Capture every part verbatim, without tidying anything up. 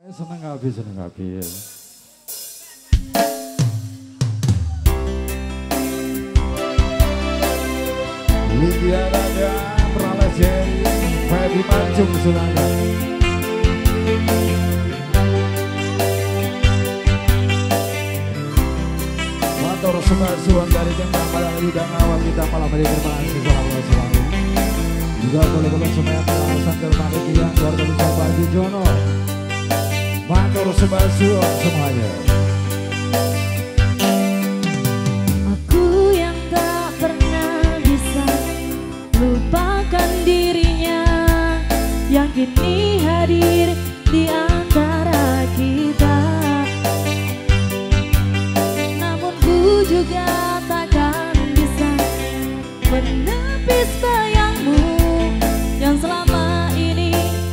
Seneng habis, seneng habis. Widya Raja Pralajeri Feby Mancung Sulawesi. Matur sembah dari tim Ramadan Bidang Awal kita malam hari terima kasih selalu. Juga boleh-boleh semuanya alasan terpanitia keluarga besar Pak Haji Jono. Matur sembah semuanya. Aku yang tak pernah bisa lupakan dirinya, yang kini hadir di antara kita. Namun ku juga takkan bisa menepis bayangmu yang selama ini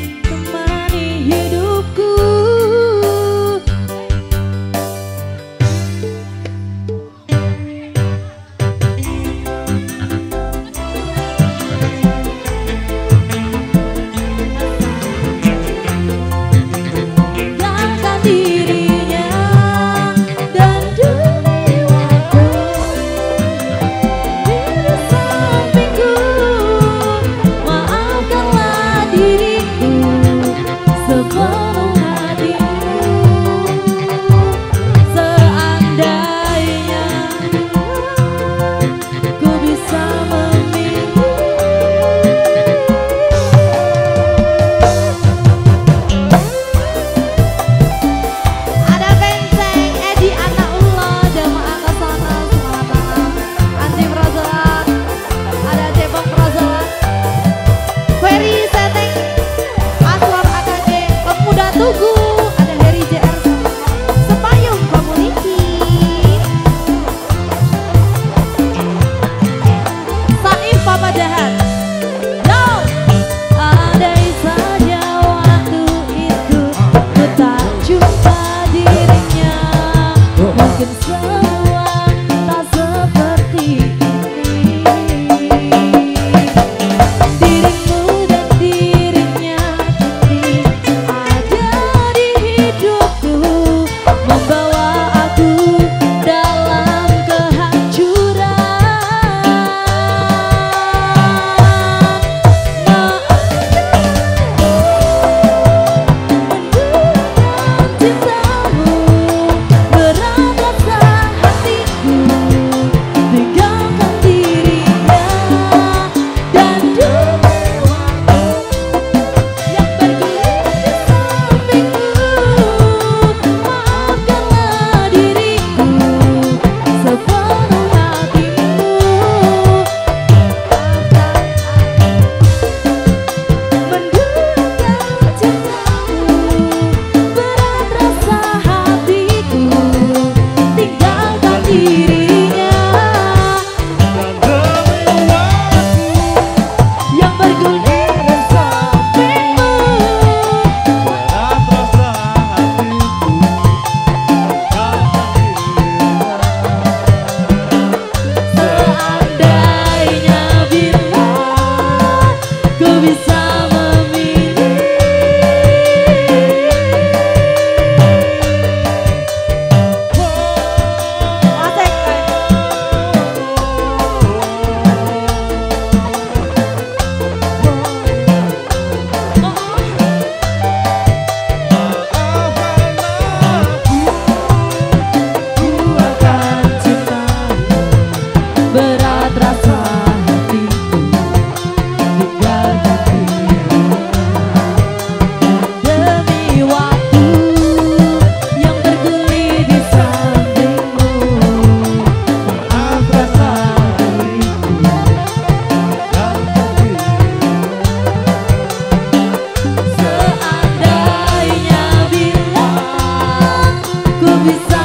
temani hidupku. Bisa